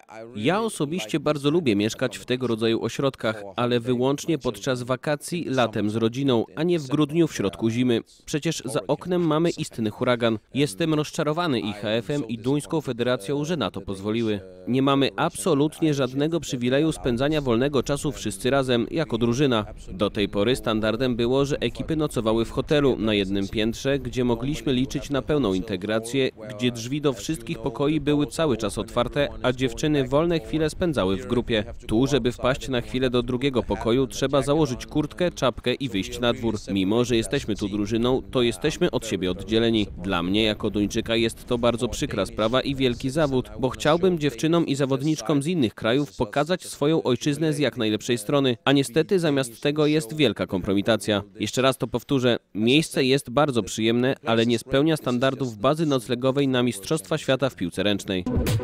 Ja osobiście bardzo lubię mieszkać w tego rodzaju ośrodkach, ale wyłącznie podczas wakacji, latem z rodziną, a nie w grudniu w środku zimy. Przecież za oknem mamy istny huragan. Jestem rozczarowany IHF-em i Duńską Federacją, że na to pozwoliły. Nie mamy absolutnie żadnego przywileju spędzania wolnego czasu wszyscy razem, jako drużyna. Do tej pory standardem było, że ekipy nocowały w hotelu na jednym piętrze, gdzie mogliśmy liczyć na pełną integrację, gdzie drzwi do wszystkich pokoi były cały czas otwarte, a dziewczyny wolne chwile spędzały w grupie. Tu, żeby wpaść na chwilę do drugiego pokoju, trzeba założyć kurtkę, czapkę i wyjść na dwór. Mimo że jesteśmy tu drużyną, to jesteśmy od siebie oddzieleni. Dla mnie, jako Duńczyka, jest to bardzo przykra sprawa i wielki zawód, bo chciałbym dziewczynom i zawodniczkom z innych krajów pokazać swoją ojczyznę z jak najlepszej strony, a niestety zamiast tego jest wielka kompromitacja. Jeszcze raz to powtórzę, miejsce jest bardzo przyjemne, ale nie spełnia standardów bazy noclegowej na Mistrzostwa Świata w piłce ręcznej.